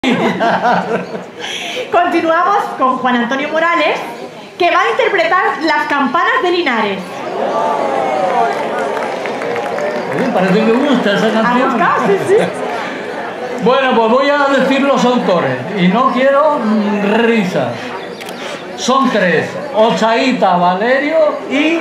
Continuamos con Juan Antonio Morales, que va a interpretar Las campanas de Linares. Parece que gusta esa canción. ¿Ha gustado? Sí, sí. Bueno, pues voy a decir los autores y no quiero risas. Son tres: Ochaíta, Valerio y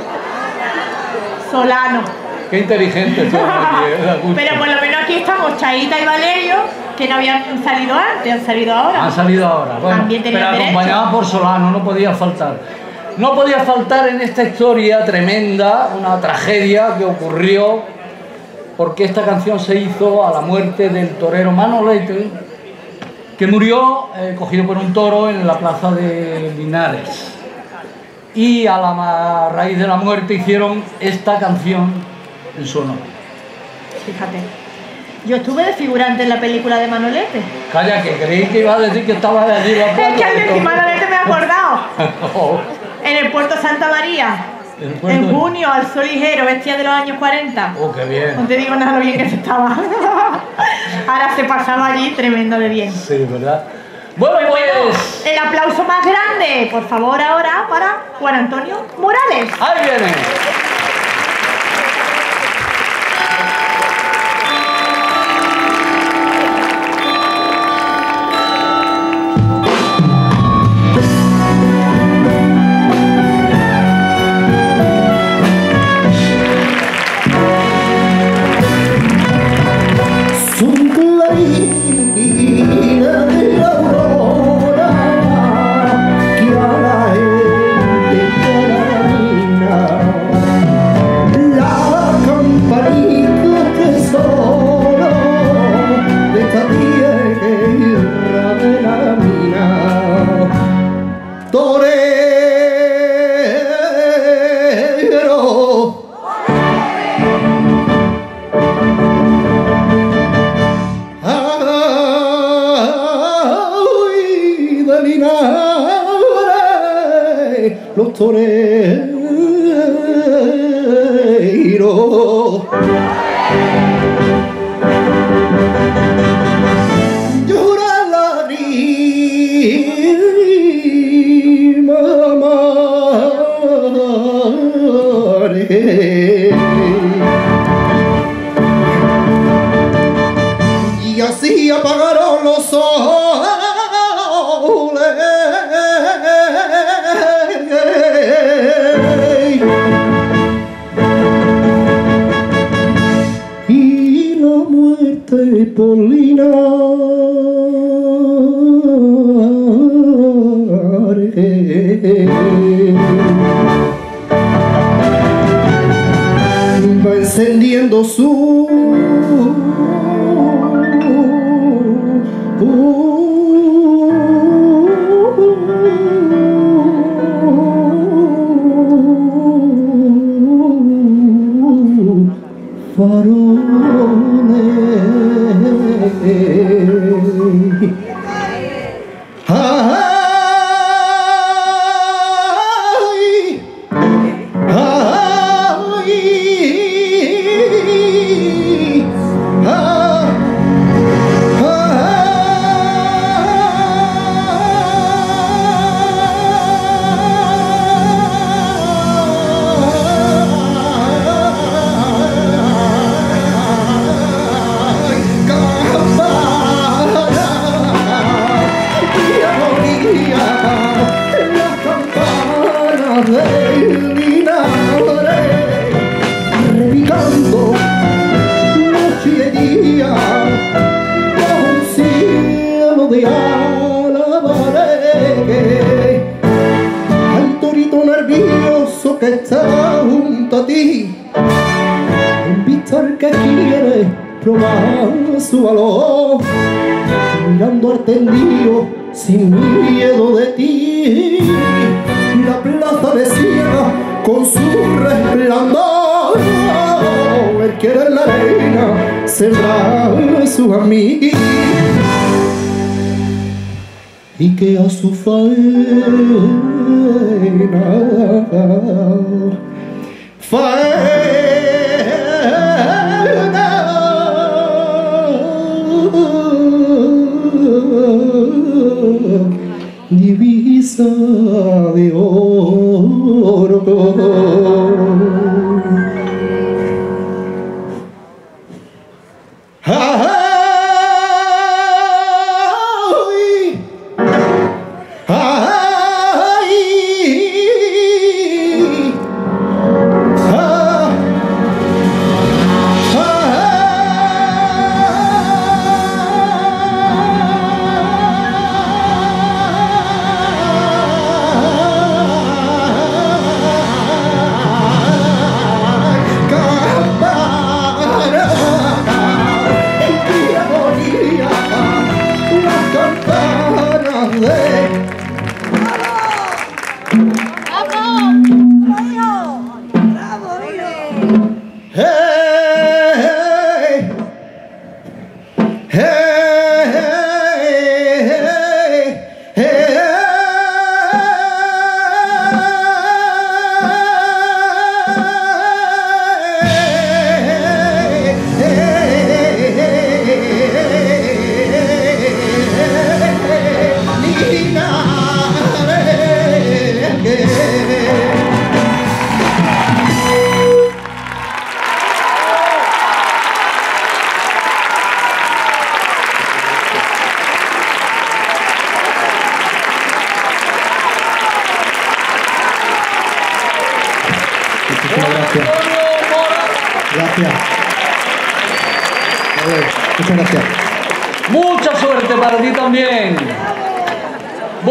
Solano. Qué inteligente son aquí, Pero por lo menos aquí estamos Chaíta y Valerio, que no habían salido antes, han salido ahora. Han salido ahora, bueno, También pero tenían acompañadas por Solano, no podía faltar. No podía faltar en esta historia tremenda, una tragedia que ocurrió porque esta canción se hizo a la muerte del torero Manolete, que murió cogido por un toro en la plaza de Linares. Y a la raíz de la muerte hicieron esta canción en su honor. Fíjate, yo estuve de figurante en la película de Manolete. Calla, que creí que iba a decir que estaba de allí. Es que al decir Manolete me he acordado. En el puerto Santa María, en junio, al sol ligero, vestida de los años 40. Oh, qué bien. No te digo nada lo bien que se estaba. Ahora se pasaba allí tremendo de bien. Sí, ¿verdad? Bueno, pues... El aplauso más grande, por favor, ahora para Juan Antonio Morales. ¡Ahí viene! Los toreros lloran la rima y así apagaron los soles y la muerte por Linares va encendiendo su al torito nervioso que está junto a ti, un Víctor que quiere probar su valor, mirando al tendido sin miedo de ti, la plaza desierta con su resplandor, él quiere en la arena sembrar sus amigos y que a su faena faena camisa de oro. Gracias. Muchas gracias. Mucha suerte para ti también.